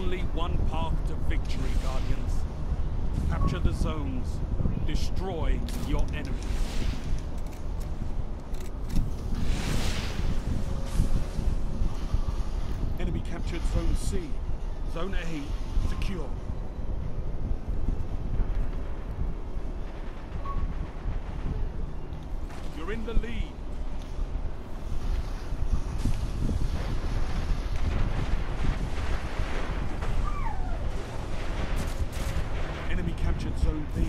only one path to victory, Guardians. Capture the zones. Destroy your enemies. Enemy captured Zone C. Zone A secure. You're in the lead. Enemy captured Zone B.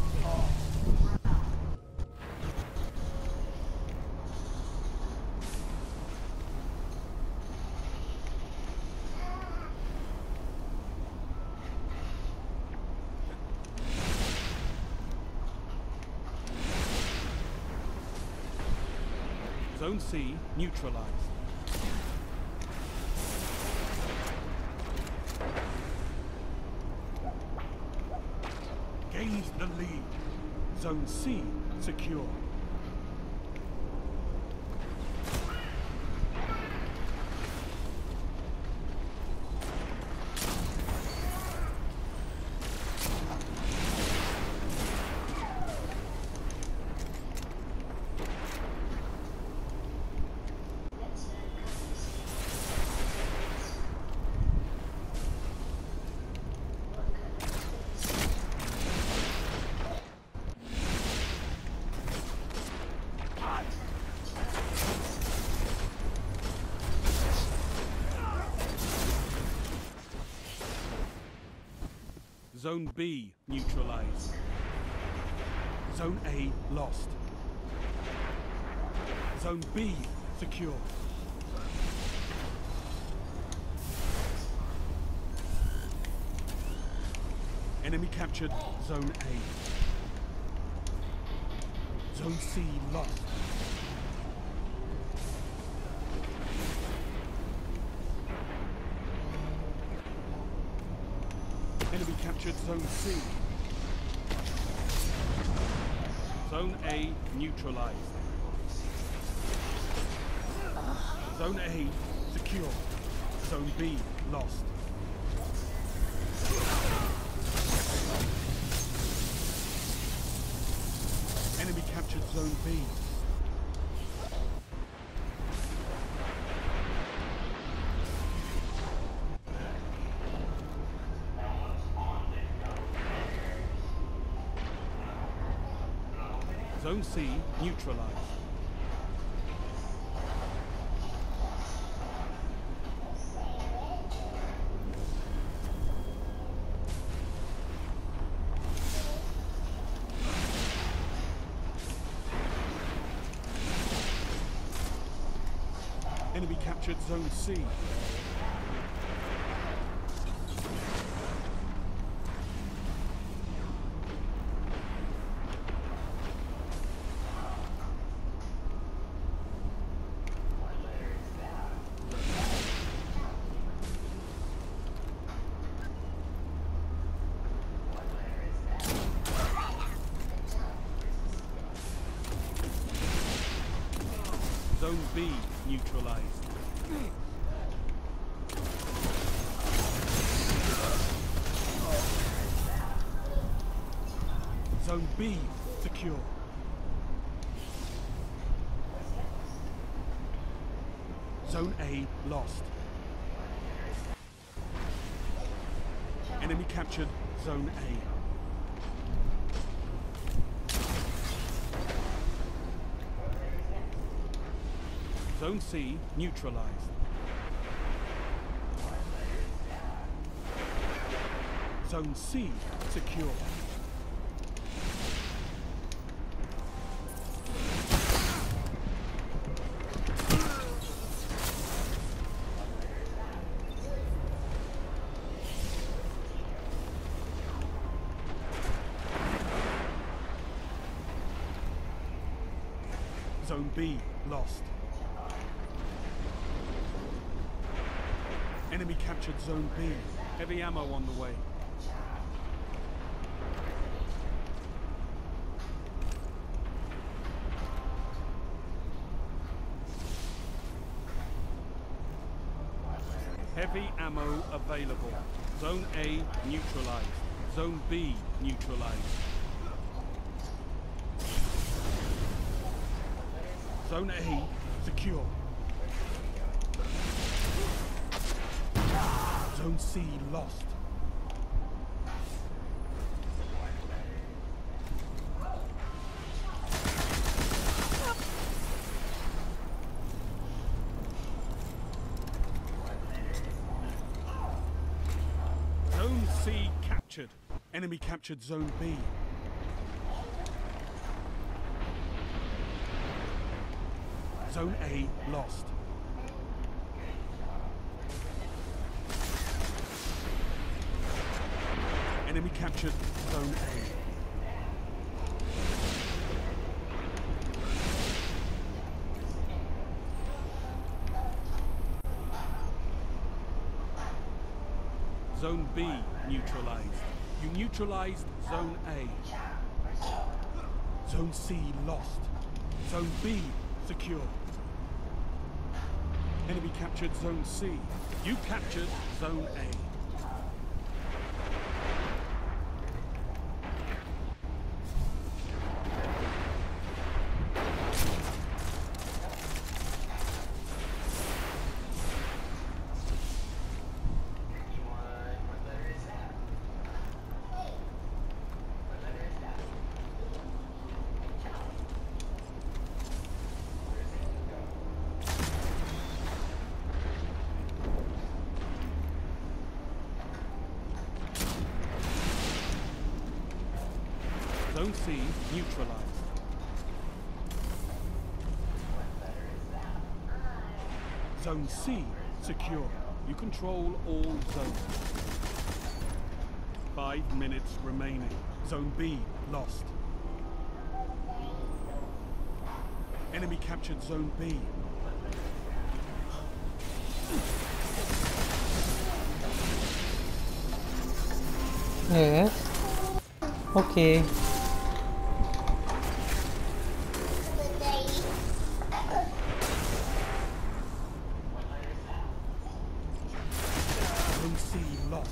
Zone C neutralized. Gains the lead. Zone C secure. Zone B neutralized. Zone A lost. Zone B secure. Enemy captured Zone A. Zone C lost. Enemy captured Zone C. Zone A neutralized. Zone A secure. Zone B lost. Enemy captured Zone B. Zone C neutralized. Enemy captured Zone C. Zone B neutralized. Zone B secure. Zone A lost. Enemy captured Zone A. Zone C neutralized. Zone C secure. Zone B lost. Enemy captured Zone B. Heavy ammo on the way. Heavy ammo available. Zone A neutralized. Zone B neutralized. Zone A secure. Zone C lost. Zone C captured. Enemy captured Zone B. Zone A lost. Enemy captured Zone A. Zone B neutralized. You neutralized Zone A. Zone C lost. Zone B secure. Enemy captured Zone C. You captured Zone A. Zone C neutralized. Zone C secure. You control all zones. 5 minutes remaining. Zone B lost. Enemy captured Zone B. Yes. Okay. Zone C lost.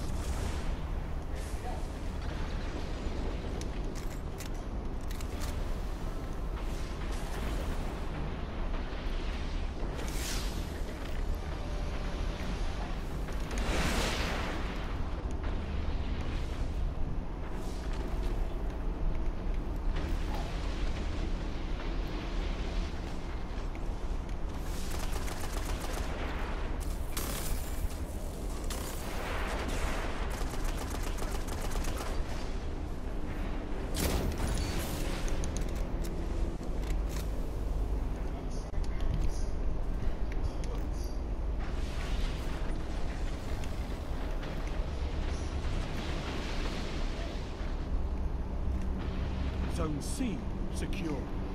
Zone C secure.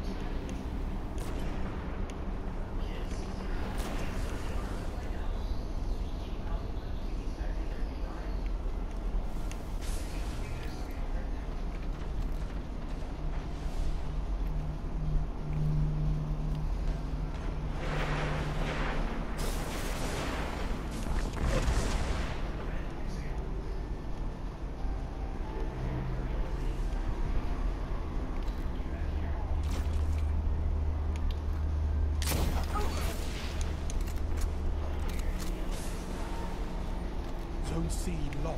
Zone C lost.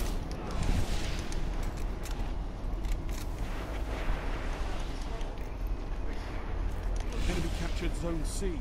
Enemy captured Zone C.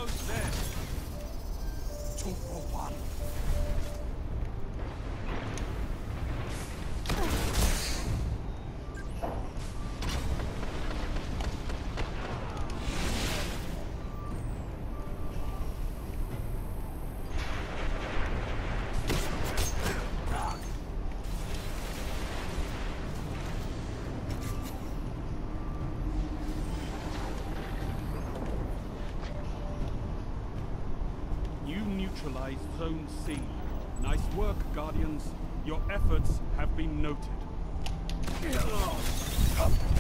Almost there. 2 for 1. You neutralized Zone C. Nice work, Guardians. Your efforts have been noted.